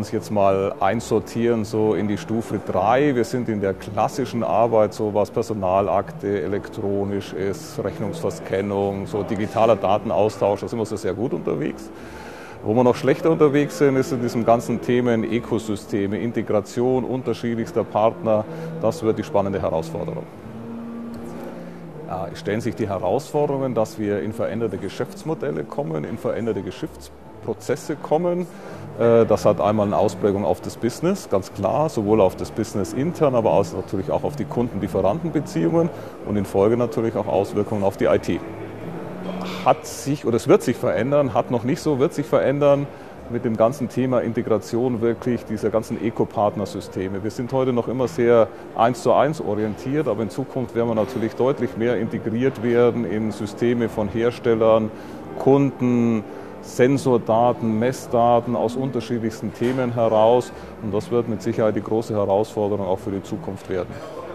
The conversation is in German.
das jetzt mal einsortieren so in die Stufe 3. Wir sind in der klassischen Arbeit, so was Personalakte elektronisch ist, Rechnungsverskennung, so digitaler Datenaustausch, da sind wir so sehr gut unterwegs. Wo wir noch schlechter unterwegs sind, ist in diesem ganzen Themen Ökosysteme, Integration unterschiedlichster Partner. Das wird die spannende Herausforderung. Es stellen sich die Herausforderungen, dass wir in veränderte Geschäftsmodelle kommen, in veränderte Geschäftsprozesse kommen. Das hat einmal eine Ausprägung auf das Business, ganz klar, sowohl auf das Business intern, aber auch natürlich auch auf die Kunden-Lieferanten-Beziehungen und in Folge natürlich auch Auswirkungen auf die IT. Hat sich, oder es wird sich verändern, hat noch nicht so, wird sich verändern mit dem ganzen Thema Integration wirklich dieser ganzen Eco-Partner-Systeme. Wir sind heute noch immer sehr 1:1 orientiert, aber in Zukunft werden wir natürlich deutlich mehr integriert werden in Systeme von Herstellern, Kunden, Sensordaten, Messdaten aus unterschiedlichsten Themen heraus. Und das wird mit Sicherheit die große Herausforderung auch für die Zukunft werden.